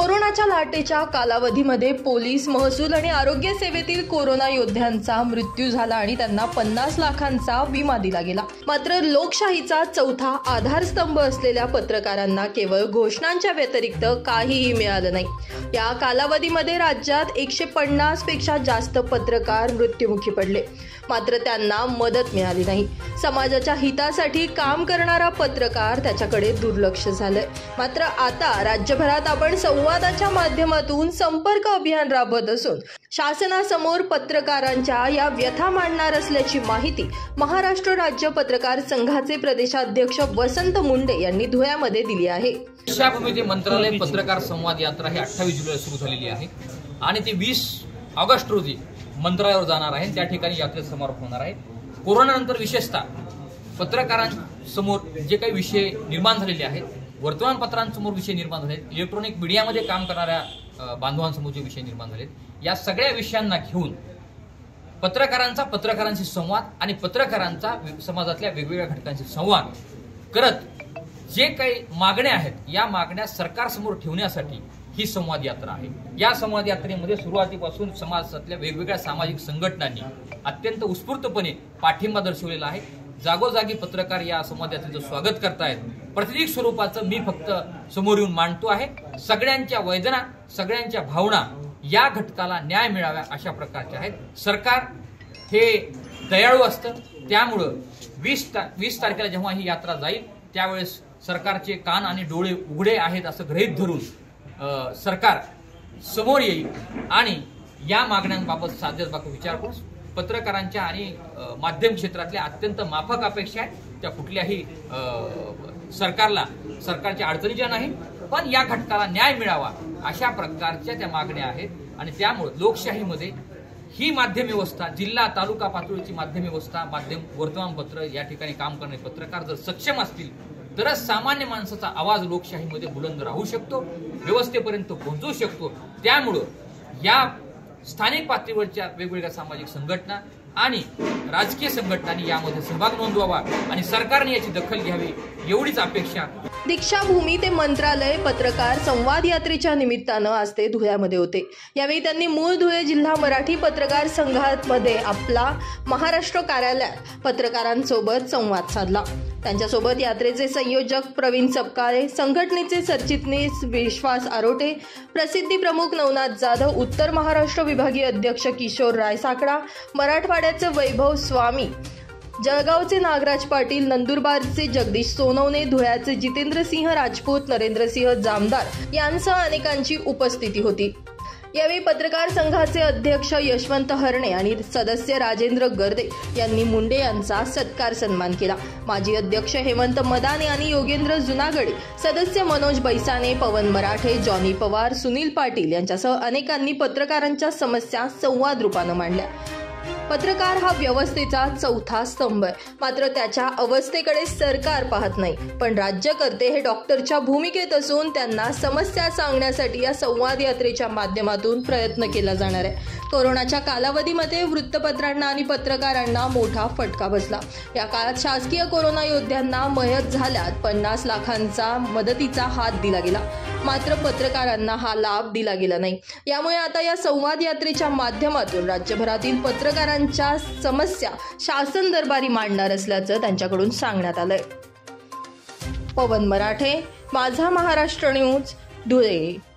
कोरोनाच्या लाटेच्या कालावधीमध्ये पोलीस, महसूल आणि आरोग्य सेवेतील कोरोना योद्ध्यांचा मृत्यू झाला आणि त्यांना 50 लाखांचा विमा दिला गेला। मात्र लोकशाहीचा चौथा आधारस्तंभ असलेल्या पत्रकारांना केवळ घोषणांच्या व्यतिरिक्त काहीही मिळालं नाही। या कालावधीमध्ये राज्यात 150 पेक्षा जास्त पत्रकार मृत्युमुखी पडले, मात्र त्यांना मदत मिळाली नाही। समाजाच्या हितासाठी काम करणारा पत्रकार त्याच्याकडे दुर्लक्ष झालंय। मात्र आता राज्यभरात आपण संवादाच्या माध्यमातून संपर्क अभियान राबवत असून शासनासमोर पत्रकारांच्या या व्यथा मांडणार असल्याची माहिती महाराष्ट्र राज्य पत्रकार संघाचे प्रदेशाध्यक्ष वसंत मुंडे यांनी धुळ्यामध्ये दिली आहे। दीक्षाभूमी मंत्रालय पत्रकार संवाद यात्रा ही 28 जुलैला सुरू झालेली आहे आणि ती 20 ऑगस्ट रोजी मंत्रालयावर जाणार आहे। त्या ठिकाणी यात्रेचा समारोप होणार आहे। कोरोनानंतर विशेषतः पत्रकारांसमोर जे काही विषय निर्माण झालेले आहेत, वर्तमानपत्रांसमोर विषय निर्माण झाले, इलेक्ट्रॉनिक मीडियामध्ये काम करणाऱ्या बांधवांसमोर जे विषय निर्माण झालेत, या सगळ्या विषयांना घेऊन पत्रकारांशी संवाद आणि पत्रकारांचा समाजातल्या वेगवेगळ्या घटकांशी संवाद करत जे काही मागण्या आहेत, या मागण्या सरकारसमोर ठेवण्यासाठी ही संवाद यात्रा आहे। या संवाद यात्रेमध्ये सुरुवातीपासून समाजातल्या वेगवेगळ्या सामाजिक संघटनांनी अत्यंत उत्स्फूर्तपणे पाठिंबा दर्शवलेला आहे। जागोजागी पत्रकार या संवाद यात्रेचं स्वागत करतायत। प्रातिनिधिक स्वरूपाचं मी फक्त समोर येऊन मांडतो आहे। सगळ्यांच्या वेदना, सगळ्यांच्या भावना या घटकाला न्याय मिळावा अशा प्रकारच्या आहेत। सरकार हे दयाळू असतं, त्यामुळं 20 तारखेला जेव्हा ही यात्रा जाईल त्यावेळेस सरकारचे कान आणि डोळे उघडे आहेत असं गृहीत धरून सरकार समोर येईल आणि या मागण्यांबाबत साध्यताबाबत विचार करू। पत्रकारांच्या आणि माध्यम क्षेत्रातल्या अत्यंत माफक अपेक्षा आहेत, त्या कुठल्याही सरकारच्या अडचणीच्या नाही, पण या घटकाला न्याय मिळावा अशा प्रकारच्या त्या मागण्या आहेत। आणि त्यामुळे लोकशाहीमध्ये ही माध्यम व्यवस्था, जिल्हा तालुका पातळीची माध्यम व्यवस्था, वर्तमानपत्र या ठिकाणी काम करणारे पत्रकार जर सक्षम असतील तरच सामान्य माणसाचा आवाज लोकशाहीमध्ये बुलंद राहू शकतो, व्यवस्थेपर्यंत पोहोचू शकतो। त्यामुळं या स्थानिक पातळीवरच्या वेगवेगळ्या सामाजिक संघटना आणि राजकीय संघटनांनी यामध्ये सहभाग नोंदवावा आणि सरकारने याची दखल घ्यावी एवढीच अपेक्षा। दीक्षाभूमी ते मंत्रालय पत्रकार संवाद यात्रेच्या निमित्तानं आज ते धुळ्यामध्ये होते। यावेळी त्यांनी मूळ धुळे जिल्हा मराठी पत्रकार संघामध्ये आपला महाराष्ट्र कार्यालयात पत्रकारांसोबत संवाद साधला। त्यांच्यासोबत यात्रेचे संयोजक प्रवीण सपकाळे, संघटनेचे सरचिटणीस विश्वास आरोटे, प्रसिद्धी प्रमुख नवनाथ जाधव, उत्तर महाराष्ट्र विभागीय अध्यक्ष किशोर रायसाकडा, मराठवाड्याचे वैभव स्वामी, जळगावचे नागराज पाटील, नंदुरबारचे जगदीश सोनवणे, धुळ्याचे जितेंद्र सिंह राजपूत, नरेंद्र सिंह जामदार यांसह अनेकांची उपस्थिती होती। यावेळी पत्रकार संघाचे अध्यक्ष यशवंत हरणे आणि सदस्य राजेंद्र गर्दे यांनी मुंडे यांचा सत्कार सन्मान केला। माजी अध्यक्ष हेमंत मदाने आणि योगेंद्र जुनागडे, सदस्य मनोज बैसाने, पवन मराठे, जॉनी पवार, सुनील पाटील यांच्यासह अनेकांनी पत्रकारांच्या समस्या संवाद रूपानं मांडल्या। पत्रकार हा व्यवस्थेचा चौथा स्तंभ आहे, मात्र त्याच्या अवस्थेकडे सरकार पाहत नाही, पण राज्यकर्ते हे डॉक्टरच्या भूमिकेत असून त्यांना समस्या सांगण्यासाठी या संवाद यात्रेच्या माध्यमातून प्रयत्न केला जाणार आहे। कोरोनाच्या कालावधीमध्ये वृत्तपत्रांना आणि पत्रकारांना मोठा फटका बसला। या काळात शासकीय कोरोना योद्ध्यांना मयत झाल्यात 50 लाखांचा मदतीचा हात दिला गेला, मात्र पत्रकारांना हा लाभ दिला गेला नाही। यामुळे आता या संवाद यात्रेच्या माध्यमातून राज्यभरातील पत्रकारांच्या समस्या शासन दरबारी मांडणार असल्याचं त्यांच्याकडून सांगण्यात आलंय। पवन मराठे, माझा महाराष्ट्र न्यूज, धुळे।